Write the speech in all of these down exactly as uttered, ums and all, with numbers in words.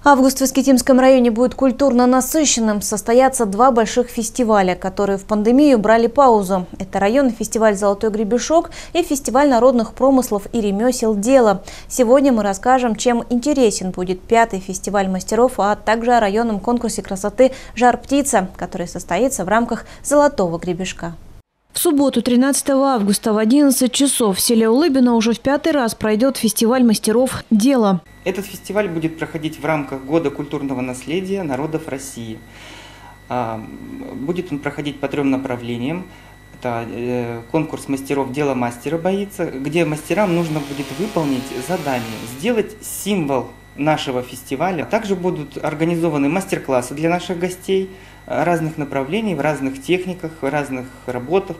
Август в Искитимском районе будет культурно насыщенным. Состоятся два больших фестиваля, которые в пандемию брали паузу. Это районный фестиваль «Золотой гребешок» и фестиваль народных промыслов и ремесел «Дело». Сегодня мы расскажем, чем интересен будет пятый фестиваль мастеров, а также о районном конкурсе красоты «Жар-птица», который состоится в рамках «Золотого гребешка». В субботу, тринадцатого августа в одиннадцать часов в селе Улыбино уже в пятый раз пройдет фестиваль мастеров «Дело». Этот фестиваль будет проходить в рамках Года культурного наследия народов России. Будет он проходить по трем направлениям. Это конкурс мастеров «Дело мастера боится», где мастерам нужно будет выполнить задание, сделать символ нашего фестиваля. Также будут организованы мастер-классы для наших гостей разных направлений, в разных техниках, в разных работах.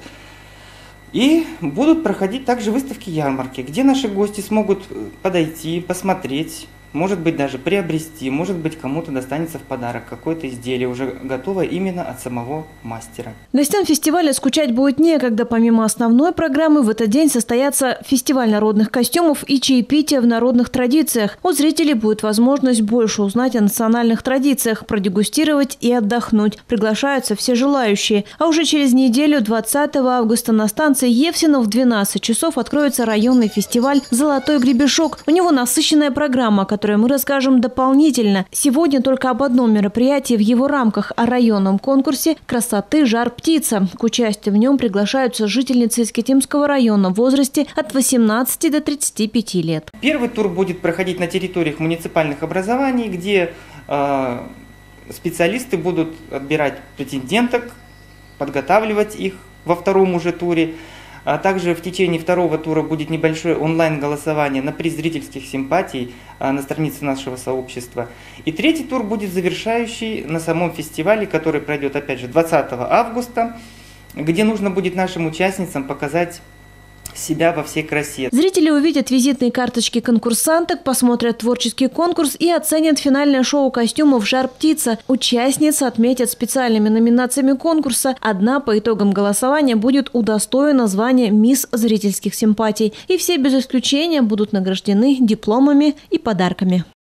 И будут проходить также выставки-ярмарки, где наши гости смогут подойти, посмотреть, может быть даже приобрести, может быть кому-то достанется в подарок какое-то изделие, уже готовое именно от самого мастера. Гостям фестиваля скучать будет некогда. Помимо основной программы в этот день состоятся фестиваль народных костюмов и чаепитие в народных традициях. У зрителей будет возможность больше узнать о национальных традициях, продегустировать и отдохнуть. Приглашаются все желающие. А уже через неделю, двадцатого августа, на станции Евсина в двенадцать часов откроется районный фестиваль «Золотой гребешок». У него насыщенная программа, которую мы расскажем дополнительно. Сегодня только об одном мероприятии в его рамках – о районном конкурсе красоты «Жар-птица». К участию в нем приглашаются жительницы Искитимского района в возрасте от восемнадцати до тридцати пяти лет. Первый тур будет проходить на территориях муниципальных образований, где э, специалисты будут отбирать претенденток, подготавливать их во втором уже туре. А также в течение второго тура будет небольшое онлайн-голосование на приз зрительских симпатий на странице нашего сообщества. И третий тур будет завершающий на самом фестивале, который пройдет опять же двадцатого августа, где нужно будет нашим участницам показать себя во всей красе. Зрители увидят визитные карточки конкурсанток, посмотрят творческий конкурс и оценят финальное шоу костюмов «Жар-птица». Участницы отметят специальными номинациями конкурса. Одна по итогам голосования будет удостоена звания «Мисс зрительских симпатий». И все без исключения будут награждены дипломами и подарками.